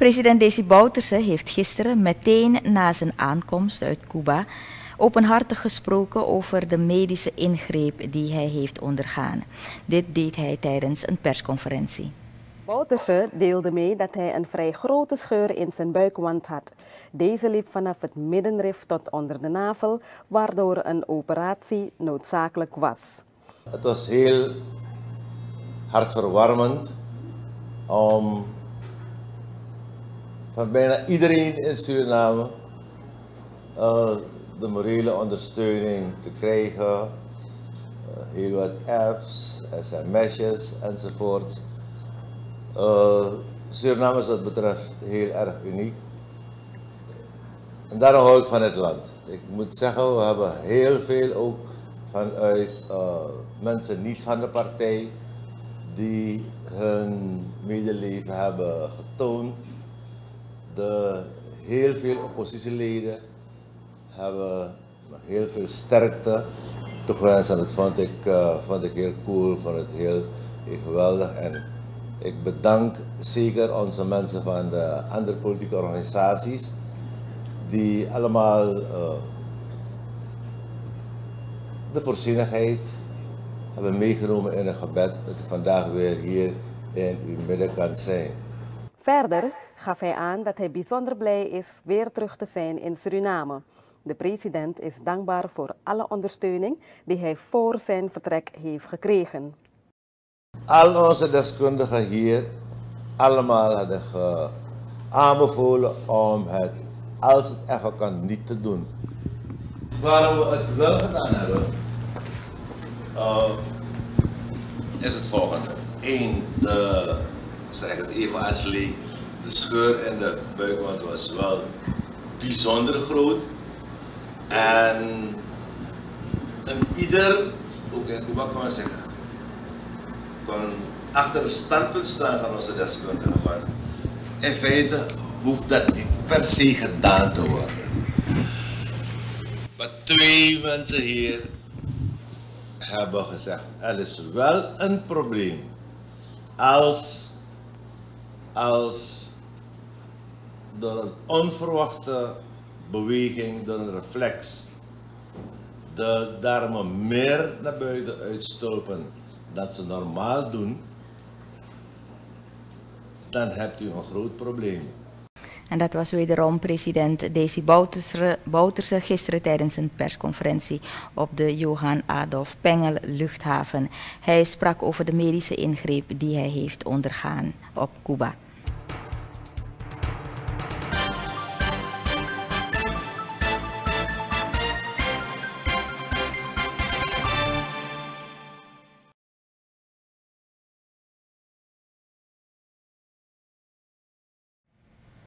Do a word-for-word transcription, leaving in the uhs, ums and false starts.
President Desi Bouterse heeft gisteren meteen na zijn aankomst uit Cuba openhartig gesproken over de medische ingreep die hij heeft ondergaan. Dit deed hij tijdens een persconferentie. Bouterse deelde mee dat hij een vrij grote scheur in zijn buikwand had. Deze liep vanaf het middenrif tot onder de navel, waardoor een operatie noodzakelijk was. Het was heel hartverwarmend om van bijna iedereen in Suriname uh, de morele ondersteuning te krijgen. Uh, heel wat apps, sms'jes enzovoort. Uh, Suriname is wat betreft heel erg uniek. En daarom hou ik van het land. Ik moet zeggen, we hebben heel veel ook vanuit uh, mensen niet van de partij die hun medeleven hebben getoond. De heel veel oppositieleden hebben heel veel sterkte toegewenst en dat vond ik, uh, vond ik heel cool, vond het heel, heel geweldig. En ik bedank zeker onze mensen van de andere politieke organisaties die allemaal uh, de voorzienigheid hebben meegenomen in een gebed dat ik vandaag weer hier in uw midden kan zijn. Verder gaf hij aan dat hij bijzonder blij is weer terug te zijn in Suriname. De president is dankbaar voor alle ondersteuning die hij voor zijn vertrek heeft gekregen. Al onze deskundigen hier, allemaal hadden ge aanbevolen om het, als het even kan, niet te doen. Waarom we het wel gedaan hebben, uh, is het volgende. Eén, de, zeg het even als leek, de scheur in de buikwand was wel bijzonder groot. En een ieder, ook in Cuba kan man zeggen, kon achter het standpunt staan van onze deskundigen van, in feite hoeft dat niet per se gedaan te worden. Maar twee mensen hier hebben gezegd, er is wel een probleem als, als door een onverwachte beweging, door een reflex, de darmen meer naar buiten uitstulpen dan ze normaal doen, dan hebt u een groot probleem. En dat was wederom president Desi Bouterse, Bouterse gisteren tijdens een persconferentie op de Johan Adolf Pengel luchthaven. Hij sprak over de medische ingreep die hij heeft ondergaan op Cuba.